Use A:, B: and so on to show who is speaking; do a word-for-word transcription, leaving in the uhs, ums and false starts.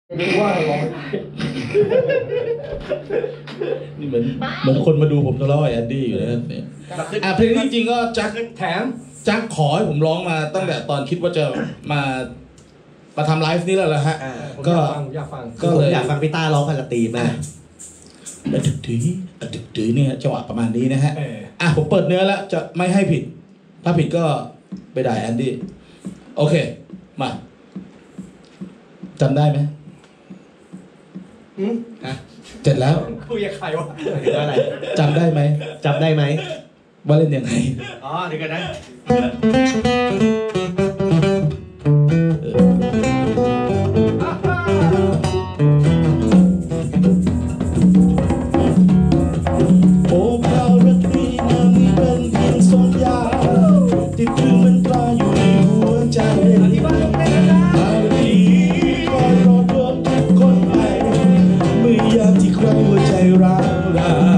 A: ไม่ว่าร้อง
B: นี่เหมือนเหมือนคนมาดูผมทะเลาะกับแอนดี้อยู่นะเนี่ยอ่ะเพลงนี้จริงๆก็จัก
A: แถม
B: จักขอให้ผมร้องมาตั้งแต่ตอนคิดว่าจะมามาทำไลฟ์นี่แล้วแหละฮะก็
A: อยากฟัง
C: ก็เลยอยากฟังพี่ต้าร้องพันละตีมา
B: อดึกดื้ออดึกดื้อเนี่ยจังหวะประมาณนี้นะฮะอ่ะผมเปิดเนื้อแล้วจะไม่ให้ผิดถ้าผิดก็ไปด่าแอนดี้โอเคมาจำได้ไหม
A: อืม
C: อ่ะ
B: เสร็จแล้ว
A: คุยกับใครวะ
C: อะไร
B: จำได้ไหม
C: จำได้ไหม
B: ว่าเล่นยังไง
C: อ๋อเดี๋ยวกันนะ
B: โอ้เปล่ารักนี้นางนี้เป็นเพียงสัญญาที่ตรึงมันตราอยู่ในหัวใจอารีคอยรอเพื่อทุกคนไปเมื่อยามที่ใครหัวใจร้าวราน